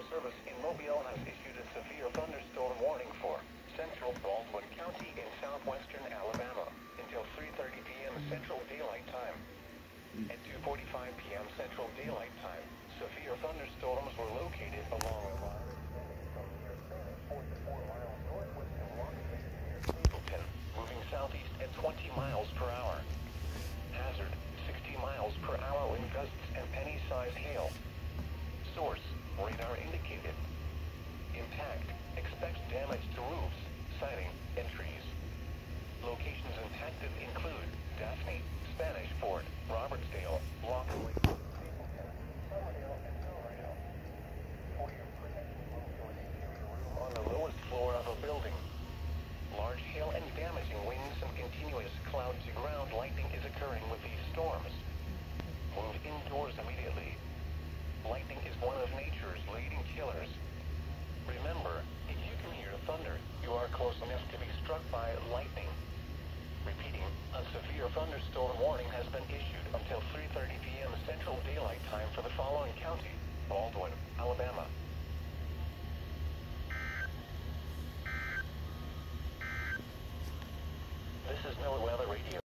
Service in Mobile has issued a severe thunderstorm warning for central Baldwin County in southwestern Alabama until 3:30 p.m. Central Daylight Time. At 2:45 p.m. Central Daylight Time, severe thunderstorms were located along a line extending from near Spanish Fort to 4 miles northwest of Longview near Stapleton, moving southeast at 20 miles per hour. Hazard, 60 miles per hour wind gusts and penny-sized hail. Source, radar indicated. Impact, expect damage to roofs, siding, and trees. Locations impacted include Daphne, Spanish Fort, Robertsdale, Lockley, Stapleton, Summerdale, and Silverdale. For your protection, move to an interior room on the lowest floor of a building. Large hail and damaging winds and continuous cloud-to-ground lightning is occurring with these storms. Move indoors immediately. Lightning is one of nature's leading killers. Remember, if you can hear thunder, you are close enough to be struck by lightning. Repeating, a severe thunderstorm warning has been issued until 3:30 p.m. Central Daylight Time for the following county: Baldwin, Alabama,